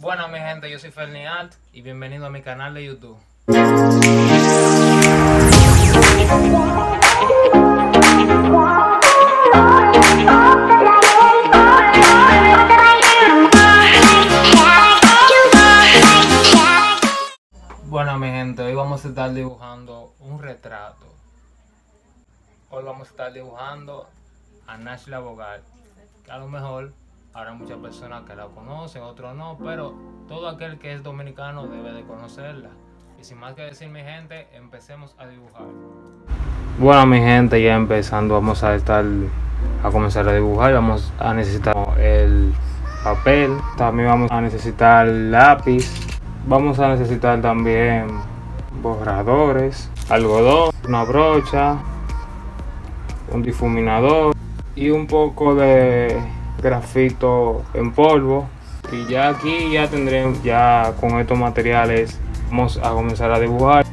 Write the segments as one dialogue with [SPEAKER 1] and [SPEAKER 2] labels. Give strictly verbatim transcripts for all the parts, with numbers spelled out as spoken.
[SPEAKER 1] Bueno mi gente, yo soy Ferniart y bienvenido a mi canal de YouTube. Bueno mi gente, hoy vamos a estar dibujando un retrato. Hoy vamos a estar dibujando a Nashla Bogal, que a lo mejor habrá muchas personas que la conocen, otros no, pero todo aquel que es dominicano debe de conocerla. Y sin más que decir mi gente, empecemos a dibujar. Bueno mi gente, ya empezando vamos a estar a comenzar a dibujar. Vamos a necesitar el papel, también vamos a necesitar lápiz, vamos a necesitar también borradores, algodón, una brocha, un difuminador y un poco de grafito en polvo. Y ya aquí ya tendremos, ya con estos materiales vamos a comenzar a dibujar.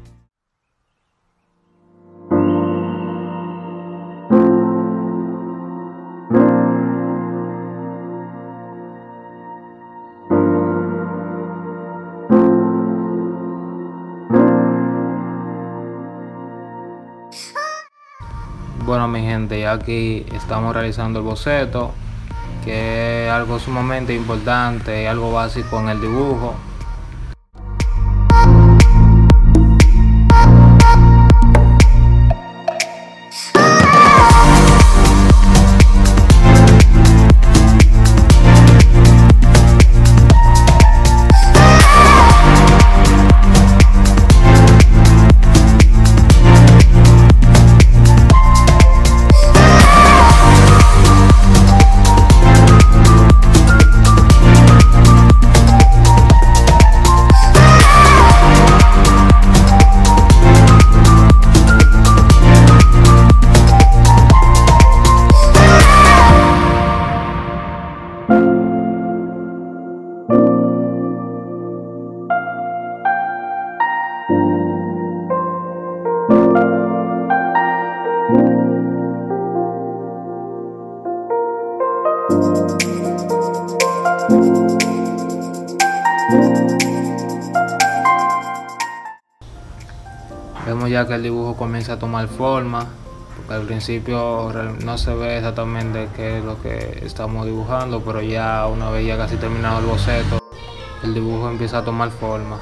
[SPEAKER 1] Bueno mi gente, ya aquí estamos realizando el boceto, que es algo sumamente importante, algo básico en el dibujo. Vemos ya que el dibujo comienza a tomar forma, porque al principio no se ve exactamente qué es lo que estamos dibujando, pero ya una vez ya casi terminado el boceto, el dibujo empieza a tomar forma.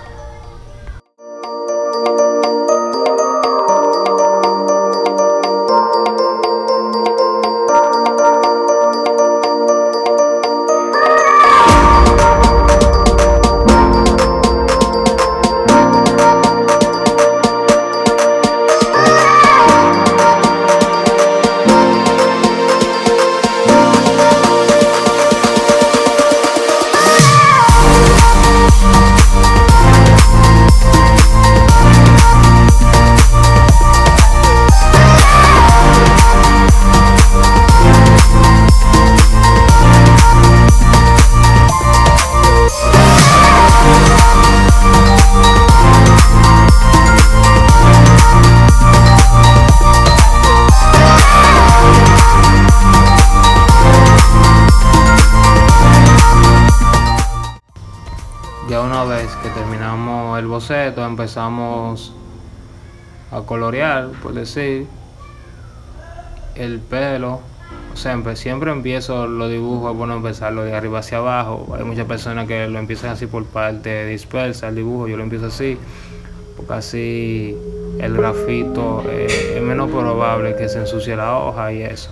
[SPEAKER 1] Ya una vez que terminamos el boceto, empezamos a colorear, por decir, el pelo. O sea, siempre empiezo los dibujos, es bueno empezarlo de arriba hacia abajo. Hay muchas personas que lo empiezan así por parte dispersa el dibujo, yo lo empiezo así, porque así el grafito eh, es menos probable que se ensucie la hoja y eso.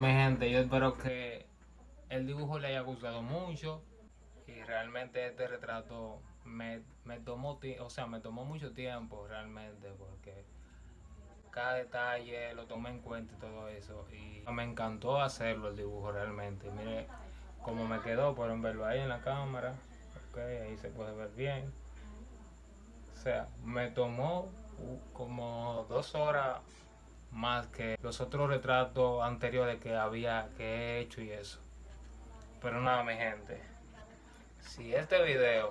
[SPEAKER 1] Mi gente, yo espero que el dibujo le haya gustado mucho y realmente este retrato me, me tomó, o sea, me tomó mucho tiempo realmente porque cada detalle lo tomé en cuenta y todo eso y me encantó hacerlo el dibujo realmente. Mire cómo me quedó, pueden verlo ahí en la cámara, ok, ahí se puede ver bien. O sea, me tomó como dos horas más que los otros retratos anteriores que había que he hecho y eso. Pero nada, mi gente, si este video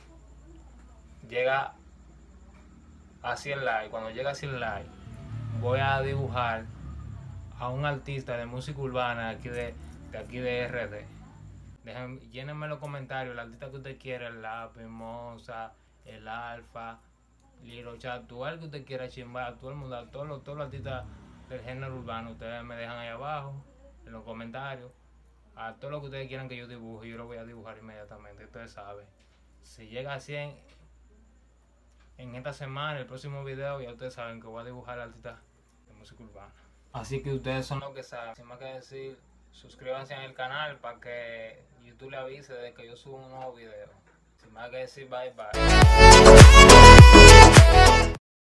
[SPEAKER 1] llega a cien likes, cuando llega a cien likes, voy a dibujar a un artista de música urbana aquí de, de aquí de R D. Dejen, llénenme en los comentarios el artista que usted quiera, el Lápiz, Moza, el Alfa, Lilo Chat, tú el que usted quiera chimbar, todo el mundo, todos los, todos los artistas del género urbano, ustedes me dejan ahí abajo en los comentarios a todo lo que ustedes quieran que yo dibuje, yo lo voy a dibujar inmediatamente. Ustedes saben, si llega a cien en esta semana, el próximo video, ya ustedes saben que voy a dibujar al artista de música urbana. Así que ustedes son los que saben. Sin más que decir, suscríbanse al canal para que YouTube le avise de que yo subo un nuevo video. Sin más que decir, bye bye.